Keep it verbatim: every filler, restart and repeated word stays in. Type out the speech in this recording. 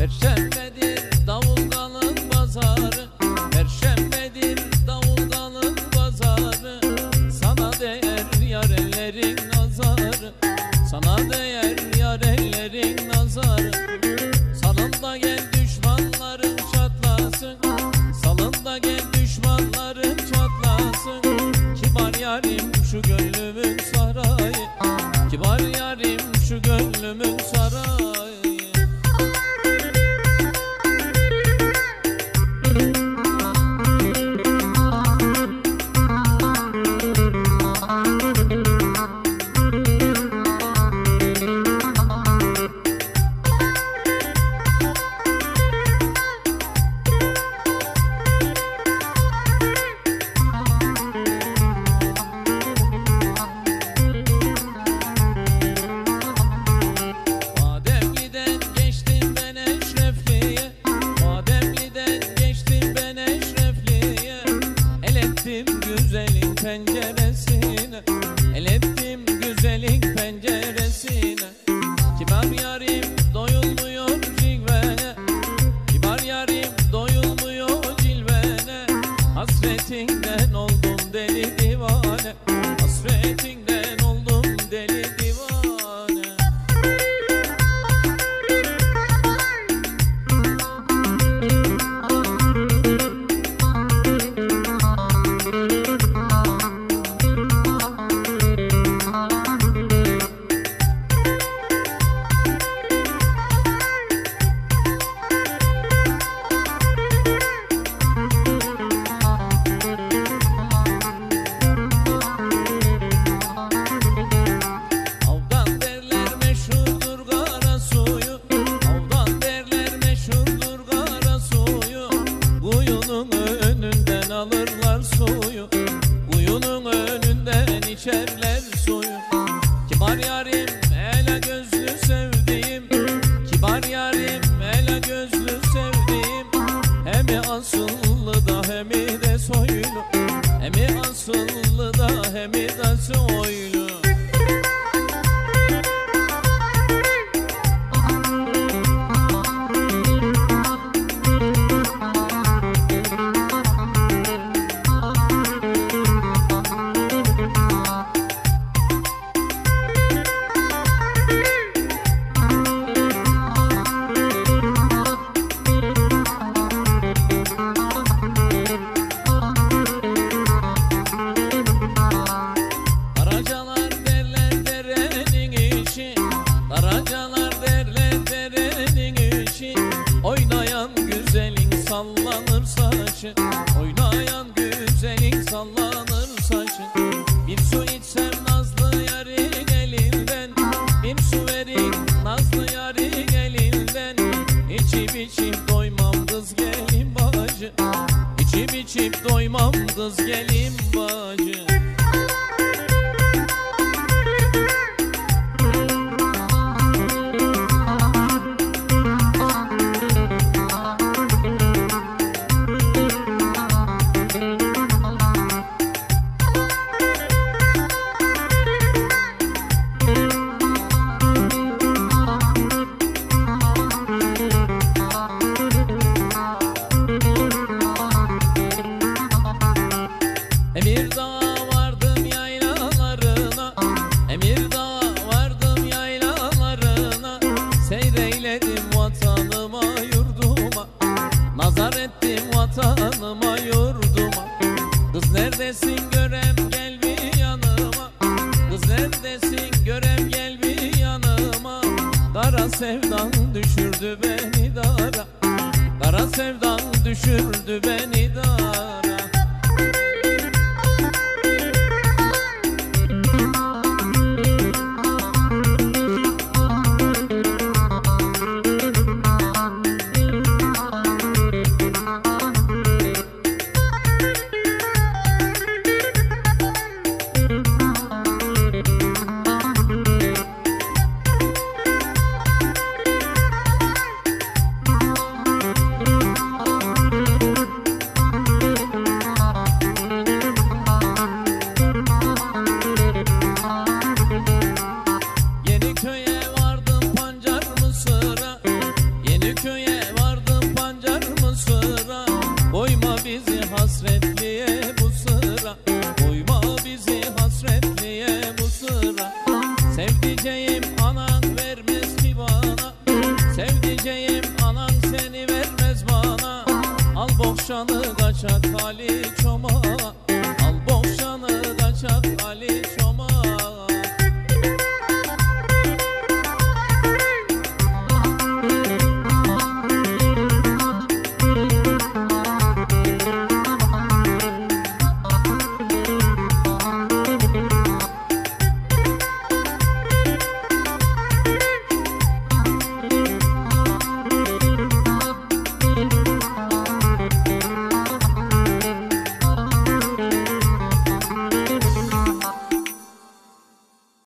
Perşembedir Davulgal'ın pazarı, Perşembedir Davulgal'ın pazarı. Sana değer yar ellerin nazarı, sana değer yar ellerin nazarı. Salın da gel düşmanların çatlasın, salın da gel düşmanların çatlasın. Kibar yarim şu gönlümün sarayı, kibar yarim şu gönlümün sarayı. Güzelin penceresine, el ettim güzelin penceresine. Kibar yarim doyulmuyor cilvene, kibar yarim doyulmuyor cilvene. Hasretinden oldum deli divane, hasretinden oldum deli divane. Alırlar suyu, kuyunun önünden içerler suyu. Kibar yarim ele gözlü sevdiğim, kibar yarim ele gözlü sevdiğim. Hemi asıllı da hemi de soylu, hemi asıllı da hemi de soylu. Oynayan güzelin sallanır saçı, oynayan güzelin sallanır saçı. Bir su içsem nazlı yarın elinden, bir su verin nazlı yarın elinden. İçip içip doymam kız gelin bacı, İçip içip doymam kız gelin bacı. Emirdağ'a vardım yaylalarına, Emirdağ'a vardım yaylalarına. Seyreyledim vatanıma yurduma, nazar ettim vatanıma yurduma. Kız neredesin görem gel bir yanıma, kız neredesin görem gel bir yanıma. Kara sevdan düşürdü beni dara, kara sevdan düşürdü beni dara. Yeniköy'e boşanı kaçak Ali çoma, al boşanı kaçak Ali